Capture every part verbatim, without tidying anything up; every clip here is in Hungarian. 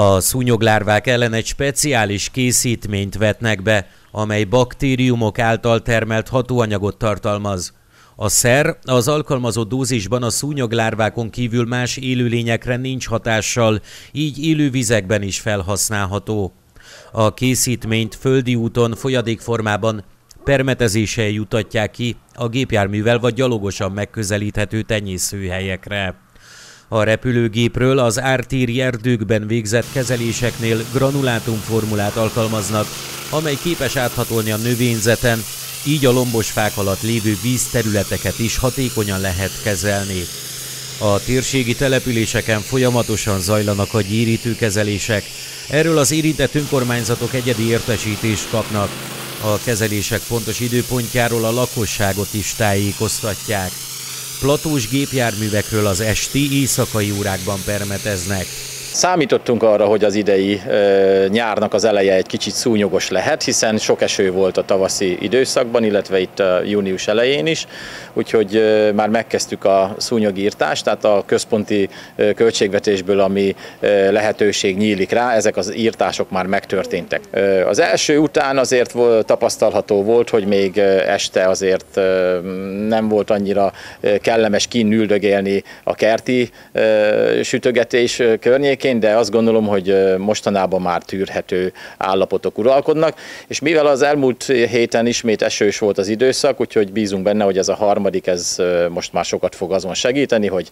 A szúnyoglárvák ellen egy speciális készítményt vetnek be, amely baktériumok által termelt hatóanyagot tartalmaz. A szer az alkalmazott dózisban a szúnyoglárvákon kívül más élőlényekre nincs hatással, így élővizekben is felhasználható. A készítményt földi úton, folyadékformában permetezéssel jutatják ki a gépjárművel vagy gyalogosan megközelíthető tenyészőhelyekre. A repülőgépről az ártéri erdőkben végzett kezeléseknél granulátumformulát alkalmaznak, amely képes áthatolni a növényzeten, így a lombos fák alatt lévő vízterületeket is hatékonyan lehet kezelni. A térségi településeken folyamatosan zajlanak a gyérítőkezelések, erről az érintett önkormányzatok egyedi értesítést kapnak. A kezelések pontos időpontjáról a lakosságot is tájékoztatják. Platós gépjárművekről az esti, éjszakai órákban permeteznek. Számítottunk arra, hogy az idei e, nyárnak az eleje egy kicsit szúnyogos lehet, hiszen sok eső volt a tavaszi időszakban, illetve itt a június elején is, úgyhogy e, már megkezdtük a szúnyogírtást, tehát a központi e, költségvetésből, ami e, lehetőség nyílik rá, ezek az írtások már megtörténtek. E, az első után azért tapasztalható volt, hogy még este azért e, nem volt annyira kellemes kinn üldögélni a kerti e, sütögetés környékén, de azt gondolom, hogy mostanában már tűrhető állapotok uralkodnak, és mivel az elmúlt héten ismét esős volt az időszak, úgyhogy bízunk benne, hogy ez a harmadik, ez most már sokat fog azon segíteni, hogy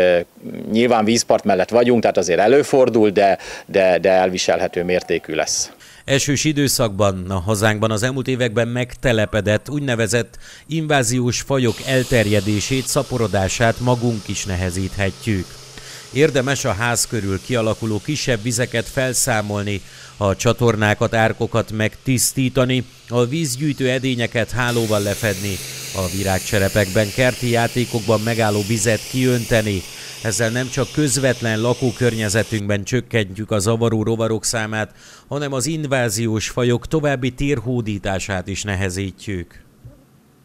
nyilván vízpart mellett vagyunk, tehát azért előfordul, de, de, de elviselhető mértékű lesz. Esős időszakban a hazánkban az elmúlt években megtelepedett úgynevezett inváziós fajok elterjedését, szaporodását magunk is nehezíthetjük. Érdemes a ház körül kialakuló kisebb vizeket felszámolni, a csatornákat, árkokat megtisztítani, a vízgyűjtő edényeket hálóval lefedni, a virágcserepekben, kerti játékokban megálló vizet kiönteni. Ezzel nem csak közvetlen lakókörnyezetünkben csökkentjük a zavaró rovarok számát, hanem az inváziós fajok további térhódítását is nehezítjük.